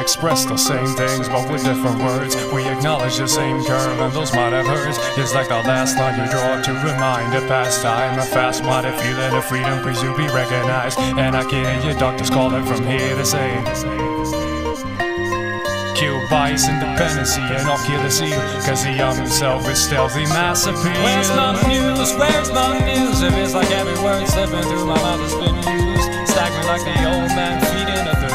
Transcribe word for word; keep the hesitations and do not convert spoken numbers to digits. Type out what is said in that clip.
express the same things, but with different words. We acknowledge the same curve, and those might have hurts. It's like the last line you draw to remind a past time. A fast-minded feeling of freedom, please you be recognized. And I can hear your doctors calling from here to say, kill bias, independency, and I'll kill the seal, cause the young himself is stealthy mass appeal. Where's my muse? Where's my muse? If it's like every word slipping through my mouth has been used, staggering like the old man feeding a third